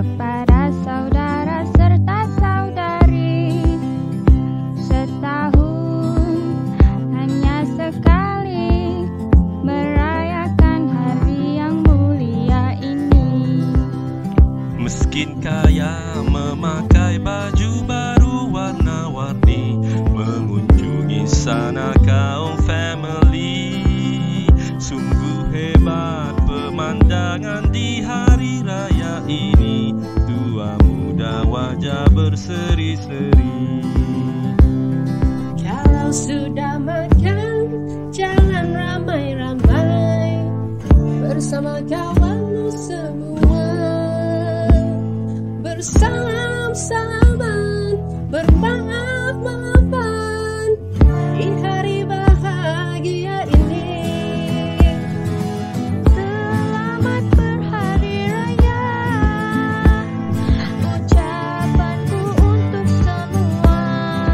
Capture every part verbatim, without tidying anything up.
kepada saudara serta saudari. Setahun hanya sekali merayakan hari yang mulia ini. Miskin kaya memakai baju baru warna-warni, mengunjungi sana kaum family. Sungguh hebat pemandangan di hari raya ini. Tua muda wajah berseri-seri. Kalau sudah makan, jangan ramai-ramai bersama kawanmu semua. Bersalam-salaman, bermaaf-maafan di hari bahagia ini. Selamat berhari raya, ucapanku untuk semua.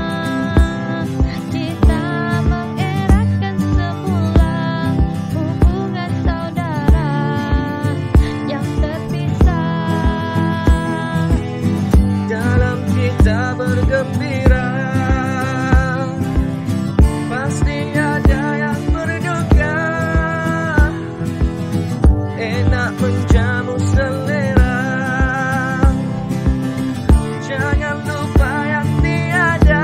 Kita mengeratkan semula hubungan saudara yang terpisah. Dalam kita bergembira, pasti ada yang berduka. Enak menjamu selera, jangan lupa yang tiada.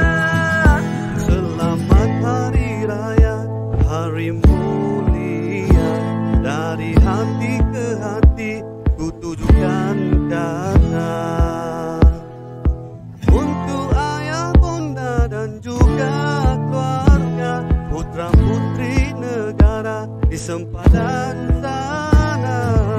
Selamat Hari Raya, hari mulia. Dari hati ke hati ku tujukan kata. Untuk ayah, bunda dan juga keluarga, putra putri negara di sempadan sana.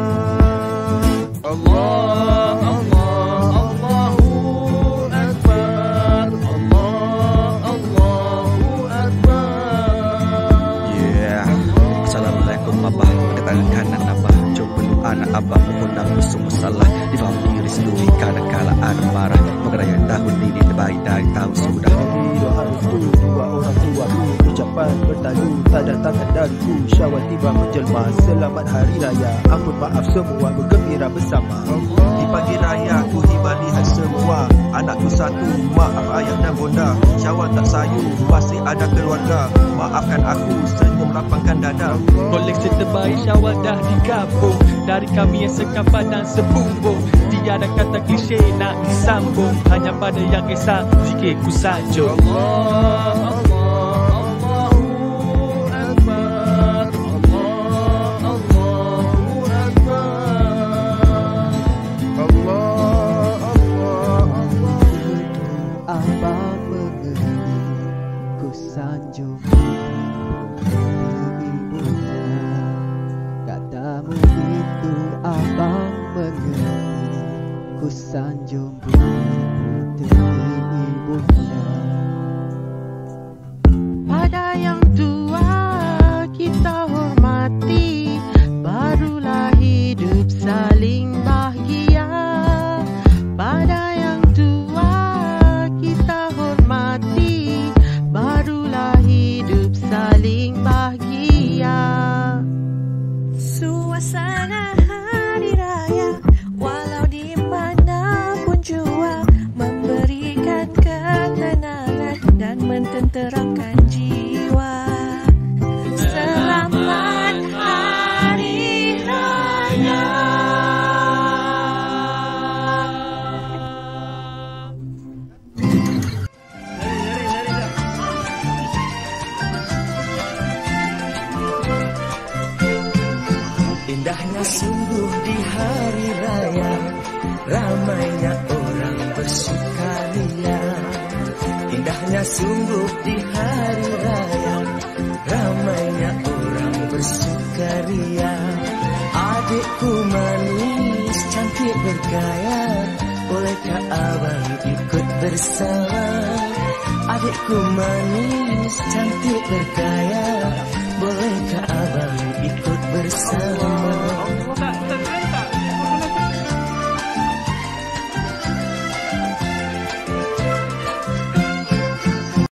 Allah, Allah, Allahu Akbar. Allah, Allahu Akbar. Yeah. Assalamualaikum abah, pada tangan kanan abah coba doa anak abah mohon ampun semua salah. Difaham diri sendiri kadang-kala ada marah. Mengeraya tahun ini terbaik dari tahun sudah. Doa restu dua orang tua ku, ucapan bertalu tanda tangan dariku. Syawal tiba menjelma, selamat hari raya. Ampun maaf semua, bergembira bersama. Di pagi raya ku tiba lihat semua anakku satu, maaf ayah dan bunda. Syawal tak sayu, pasti ada keluarga. Maafkan aku, senyum lapangkan dada. Koleksi terbaik Syawal dah digabung dari kami yang sekampar dan sebumbung. Tiada kata klise nak disambung, hanya pada yang esa zikirku saja. Allah, Allah, Allahu Akbar. Allah, Allahu Akbar. Allah, Allah, Allah. Abang mengerti, ku sanjung ibunya. Katamu itu abang mengerti, ku sanjung putri ibunya. Pada yang tua kita hormati, barulah hidup saling bahagia. Pada yang tua kita hormati, barulah hidup saling bahagia. Suasana hari raya, walau di mana pun jua, memberikan ketenangan dan mententeramkan jiwa. Selamat Hari Raya. Indahnya sungguh di hari raya, ramainya orang bersukaria. Indahnya sungguh di hari raya, ramainya orang bersukaria. Adikku manis, cantik bergaya, bolehkah abang ikut bersama? Adikku manis, cantik bergaya, bolehkah abang ikut bersama?